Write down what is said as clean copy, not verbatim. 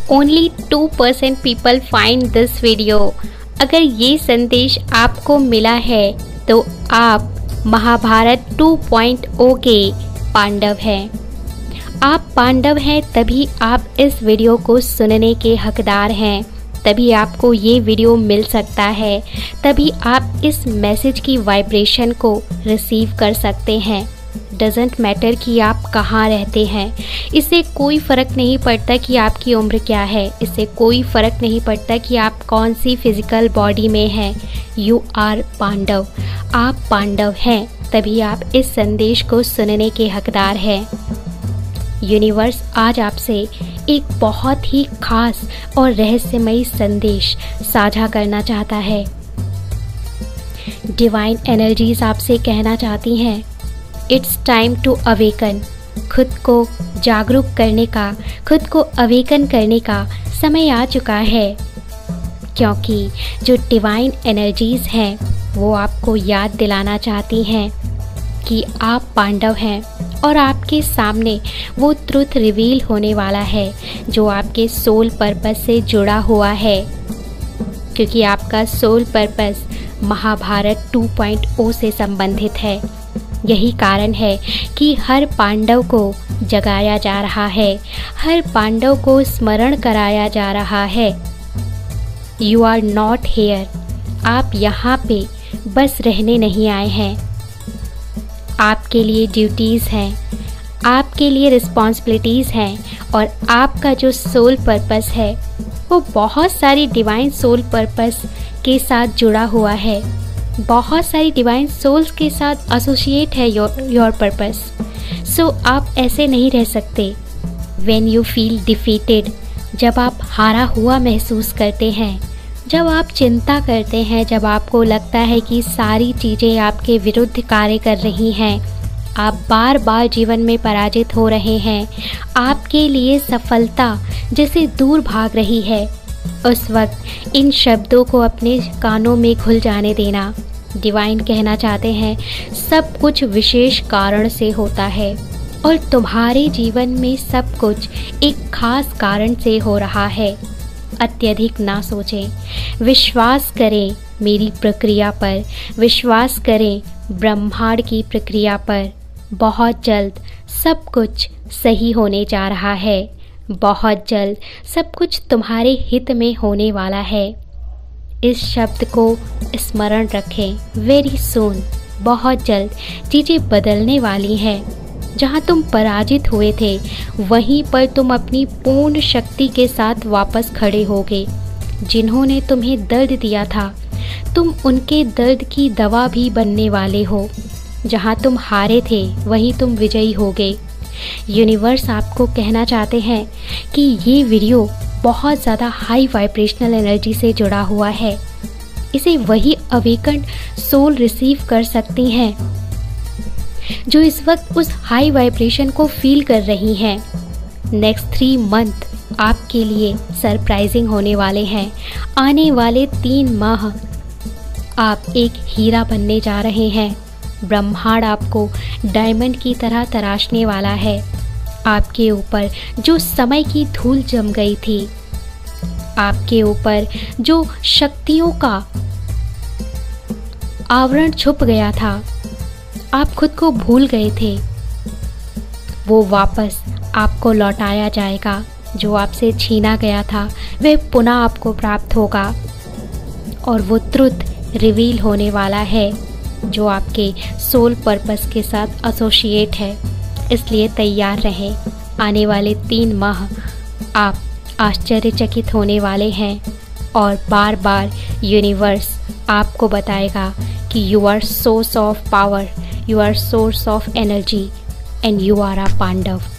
Only 2% people find this video. अगर ये संदेश आपको मिला है तो आप महाभारत 2.0 के पांडव हैं। आप पांडव हैं तभी आप इस वीडियो को सुनने के हकदार हैं, तभी आपको ये वीडियो मिल सकता है, तभी आप इस मैसेज की वाइब्रेशन को रिसीव कर सकते हैं। डजेंट मैटर कि आप कहाँ रहते हैं, इससे कोई फ़र्क नहीं पड़ता कि आपकी उम्र क्या है, इससे कोई फ़र्क नहीं पड़ता कि आप कौन सी फिज़िकल बॉडी में हैं। यू आर पांडव, आप पांडव हैं तभी आप इस संदेश को सुनने के हकदार हैं। यूनिवर्स आज आपसे एक बहुत ही खास और रहस्यमयी संदेश साझा करना चाहता है। डिवाइन एनर्जीज आपसे कहना चाहती हैं, इट्स टाइम टू अवेकन। खुद को जागरूक करने का, खुद को अवेकन करने का समय आ चुका है, क्योंकि जो डिवाइन एनर्जीज़ हैं वो आपको याद दिलाना चाहती हैं कि आप पांडव हैं और आपके सामने वो ट्रुथ रिवील होने वाला है जो आपके सोल पर्पस से जुड़ा हुआ है, क्योंकि आपका सोल पर्पस महाभारत 2.0 से संबंधित है। यही कारण है कि हर पांडव को जगाया जा रहा है, हर पांडव को स्मरण कराया जा रहा है। यू आर नॉट हेयर, आप यहाँ पे बस रहने नहीं आए हैं। आपके लिए ड्यूटीज़ हैं, आपके लिए रिस्पॉन्सिबिलिटीज़ हैं, और आपका जो सोल पर्पस है वो बहुत सारी डिवाइन सोल पर्पस के साथ जुड़ा हुआ है, बहुत सारी डिवाइन सोल्स के साथ एसोसिएट है योर पर्पस। सो आप ऐसे नहीं रह सकते। व्हेन यू फील डिफीटेड, जब आप हारा हुआ महसूस करते हैं, जब आप चिंता करते हैं, जब आपको लगता है कि सारी चीज़ें आपके विरुद्ध कार्य कर रही हैं, आप बार बार जीवन में पराजित हो रहे हैं, आपके लिए सफलता जैसे दूर भाग रही है, उस वक्त इन शब्दों को अपने कानों में घुल जाने देना। डिवाइन कहना चाहते हैं, सब कुछ विशेष कारण से होता है और तुम्हारे जीवन में सब कुछ एक खास कारण से हो रहा है। अत्यधिक ना सोचें, विश्वास करें मेरी प्रक्रिया पर, विश्वास करें ब्रह्मांड की प्रक्रिया पर। बहुत जल्द सब कुछ सही होने जा रहा है, बहुत जल्द सब कुछ तुम्हारे हित में होने वाला है। इस शब्द को स्मरण रखें। वेरी सून, बहुत जल्द चीज़ें बदलने वाली हैं। जहाँ तुम पराजित हुए थे वहीं पर तुम अपनी पूर्ण शक्ति के साथ वापस खड़े होगे। जिन्होंने तुम्हें दर्द दिया था, तुम उनके दर्द की दवा भी बनने वाले हो। जहाँ तुम हारे थे वहीं तुम विजयी होगे। यूनिवर्स आपको कहना चाहते हैं कि ये वीडियो बहुत ज़्यादा हाई वाइब्रेशनल एनर्जी से जुड़ा हुआ है। इसे वही अवेकन सोल रिसीव कर सकती हैं जो इस वक्त उस हाई वाइब्रेशन को फील कर रही हैं। नेक्स्ट 3 मंथ आपके लिए सरप्राइजिंग होने वाले हैं। आने वाले 3 माह आप एक हीरा बनने जा रहे हैं। ब्रह्मांड आपको डायमंड की तरह तराशने वाला है। आपके ऊपर जो समय की धूल जम गई थी, आपके ऊपर जो शक्तियों का आवरण छुप गया था, आप खुद को भूल गए थे, वो वापस आपको लौटाया जाएगा। जो आपसे छीना गया था वह पुनः आपको प्राप्त होगा और वो ट्रुथ रिवील होने वाला है जो आपके सोल पर्पस के साथ एसोसिएट है। इसलिए तैयार रहें। आने वाले 3 माह आप आश्चर्यचकित होने वाले हैं और बार बार यूनिवर्स आपको बताएगा कि you are source of power, you are source of energy and you are a Pandav.